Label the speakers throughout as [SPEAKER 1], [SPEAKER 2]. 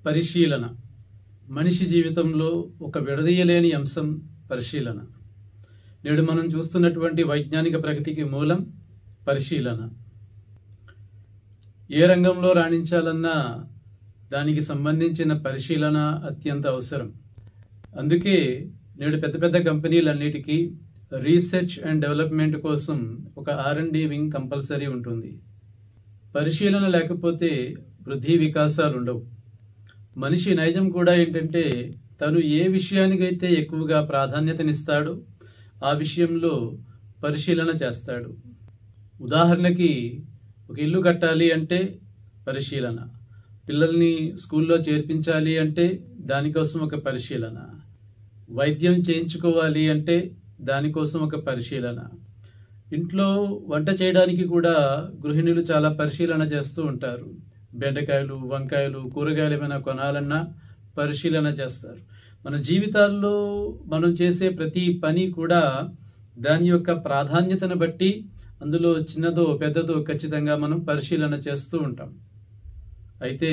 [SPEAKER 1] పరిశీలన మనిషి జీవితంలో ఒక విడదీయలేని అంశం. పరిశీలన నేడు మనం చూస్తున్నటువంటి వైజ్ఞానిక ప్రగతికి మూలం పరిశీలన. ఏ రంగంలో రాణించాలన్నా దానికి సంబంధించిన పరిశీలన అత్యంత అవసరం. అందుకే నేడు పెద్ద పెద్ద కంపెనీలన్నిటికీ రీసెర్చ్ అండ్ డెవలప్మెంట్ కోసం ఒక R&D వింగ్ కంపల్సరీ ఉంటుంది. పరిశీలన లేకపోతే వృద్ధి వికాసాలు ఉండవు. మనిషి నైజం కూడా ఏంటంటే తను ఏ విషయానికైతే ఎక్కువగా ప్రాధాన్యతనిస్తాడో ఆ విషయంలో పరిశీలన చేస్తాడు. ఉదాహరణకి ఒక ఇల్లు కట్టాలి అంటే పరిశీలన, పిల్లల్ని స్కూల్లో చేర్పించాలి అంటే దానికోసం ఒక పరిశీలన, వైద్యం చేయించుకోవాలి అంటే దానికోసం ఒక పరిశీలన, ఇంట్లో వంట చేయడానికి కూడా గృహిణులు చాలా పరిశీలన చేస్తూ ఉంటారు. బెండకాయలు, వంకాయలు, కూరగాయలు ఏమైనా కొనాలన్నా పరిశీలన చేస్తారు. మన జీవితాల్లో మనం చేసే ప్రతి పని కూడా దాని యొక్క ప్రాధాన్యతను బట్టి అందులో చిన్నదో పెద్దదో ఖచ్చితంగా మనం పరిశీలన చేస్తూ ఉంటాం. అయితే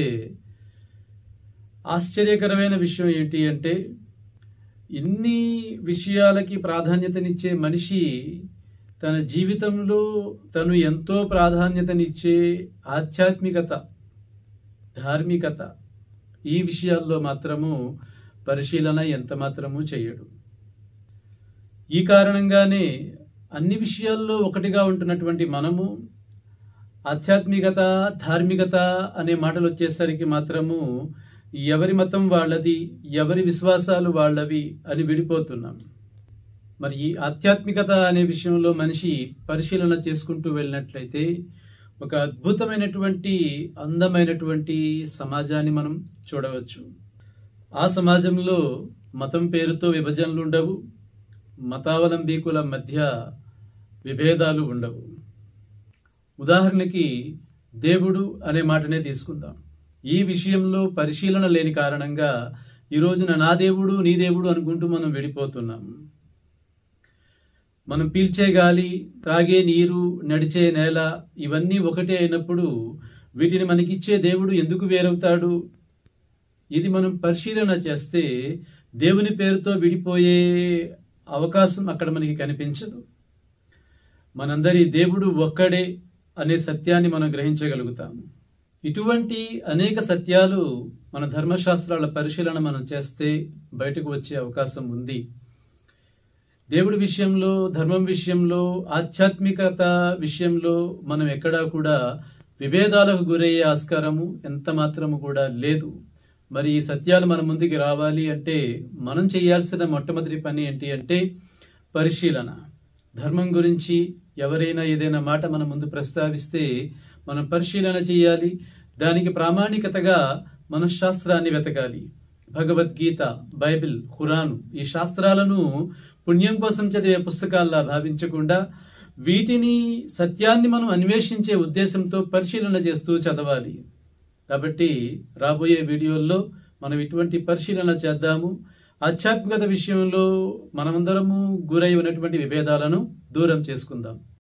[SPEAKER 1] ఆశ్చర్యకరమైన విషయం ఏంటి అంటే ఇన్ని విషయాలకి ప్రాధాన్యతనిచ్చే మనిషి తన జీవితంలో తను ఎంతో ప్రాధాన్యతనిచ్చే ఆధ్యాత్మికత, ధార్మికత ఈ విషయాల్లో మాత్రము పరిశీలన ఎంత మాత్రము చేయడు. ఈ కారణంగానే అన్ని విషయాల్లో ఒకటిగా ఉంటున్నటువంటి మనము ఆధ్యాత్మికత, ధార్మికత అనే మాటలు వచ్చేసరికి మాత్రము ఎవరి మతం వాళ్ళది, ఎవరి విశ్వాసాలు వాళ్ళవి అని విడిపోతున్నాం. మరి ఈ ఆధ్యాత్మికత అనే విషయంలో మనిషి పరిశీలన చేసుకుంటూ వెళ్ళినట్లయితే ఒక అద్భుతమైనటువంటి, అందమైనటువంటి సమాజాన్ని మనం చూడవచ్చు. ఆ సమాజంలో మతం పేరుతో విభజనలు ఉండవు, మతావలంబీకుల మధ్య విభేదాలు ఉండవు. ఉదాహరణకి దేవుడు అనే మాటనే తీసుకుందాం. ఈ విషయంలో పరిశీలన లేని కారణంగా ఈ రోజున నా దేవుడు నీ దేవుడు అనుకుంటూ మనం విడిపోతున్నాం. మనం పీల్చే గాలి, త్రాగే నీరు, నడిచే నేల ఇవన్నీ ఒకటే అయినప్పుడు వీటిని మనకిచ్చే దేవుడు ఎందుకు వేరవుతాడు? ఇది మనం పరిశీలన చేస్తే దేవుని పేరుతో విడిపోయే అవకాశం అక్కడ మనకి కనిపించదు. మనందరి దేవుడు ఒక్కడే అనే సత్యాన్ని మనం గ్రహించగలుగుతాము. ఇటువంటి అనేక సత్యాలు మన ధర్మశాస్త్రాల పరిశీలన మనం చేస్తే బయటకు వచ్చే అవకాశం ఉంది. దేవుడి విషయంలో, ధర్మం విషయంలో, ఆధ్యాత్మికత విషయంలో మనం ఎక్కడా కూడా విభేదాలకు గురయ్యే ఆస్కారము ఎంత మాత్రము కూడా లేదు. మరి ఈ సత్యాలు మన ముందుకి రావాలి అంటే మనం చేయాల్సిన మొట్టమొదటి పని ఏంటి అంటే పరిశీలన. ధర్మం గురించి ఎవరైనా ఏదైనా మాట మన ముందు ప్రస్తావిస్తే మనం పరిశీలన చేయాలి. దానికి ప్రామాణికతగా మనం శాస్త్రాన్ని వెతకాలి. భగవద్గీత, బైబిల్, ఖురాను ఈ శాస్త్రాలను పుణ్యం కోసం చదివే పుస్తకాల్లా భావించకుండా వీటిని సత్యాన్ని మనం అన్వేషించే ఉద్దేశంతో పరిశీలన చేస్తూ చదవాలి. కాబట్టి రాబోయే వీడియోల్లో మనం ఇటువంటి పరిశీలన చేద్దాము. ఆధ్యాత్మికత విషయంలో మనమందరము గురై ఉన్నటువంటి విభేదాలను దూరం చేసుకుందాం.